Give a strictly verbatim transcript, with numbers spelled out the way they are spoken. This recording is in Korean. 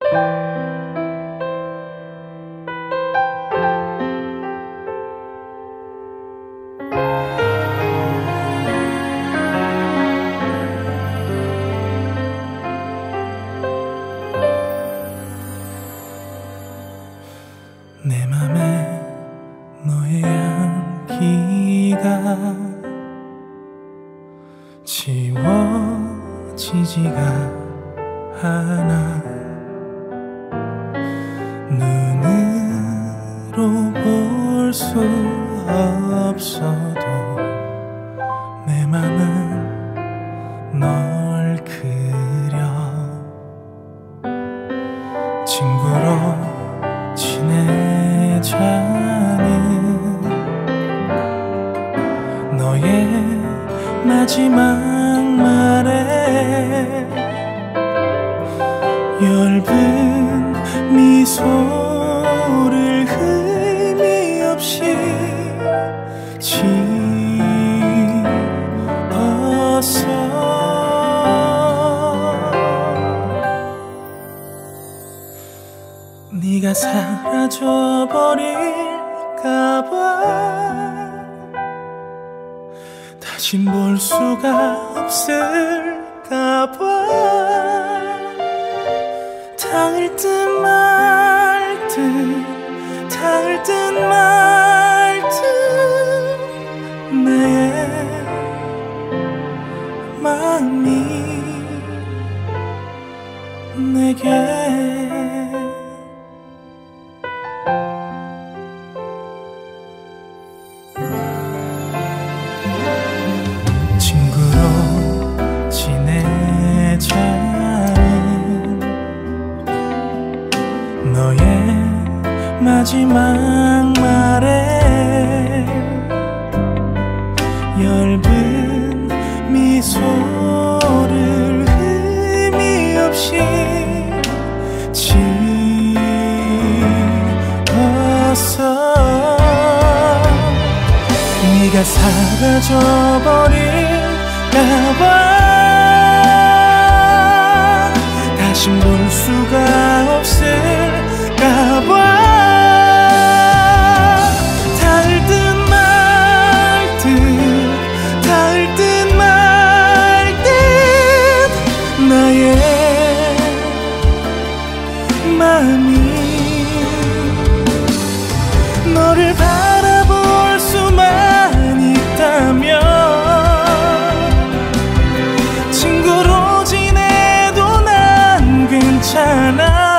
내 맘에 너의 향기가 지워지지가 않아. 눈으로 볼 수 없어도 내 맘은 널 그려. 친구로 지내자는 너의 마지막 말에 엷은 미소를 의미 없이 지었어. 네가 사라져버릴까봐 다신 볼 수가 없을까봐 닿을 듯 말 듯 닿을 듯 말 듯 나의 마음이 내게 친구로 지내자는 너의 마지막 말에 엷은 미소를 의미 없이 지었어. 네가 사라져버릴까봐 다신 볼 수가 없을까봐 닿을 듯 말 듯 닿을 듯 말 듯 나의 마음이 너를 바라볼 수만 있다면 친구로 지내도 난 괜찮아.